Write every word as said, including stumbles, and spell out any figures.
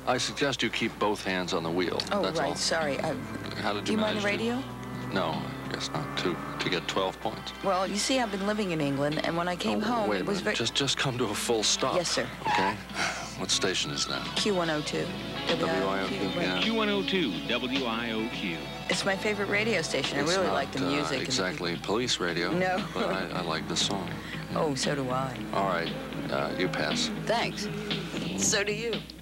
I suggest you keep both hands on the wheel. Oh, That's right. all. Sorry. I, How did do you you mind the manage to- radio? No, I guess not. To to get twelve points. Well, you see, I've been living in England, and when I came Oh, home, wait a it was minute. very... Just just come to a full stop. Yes, sir. Okay. What station is that? Q one oh two. W I O Q, right. yeah. Q one oh two, W I O Q. It's my favorite radio station. It's I really not, like the uh, music. exactly police radio. No. But I, I like this song. And the... Oh, so do I. All right. Uh, you pass. Thanks. So do you.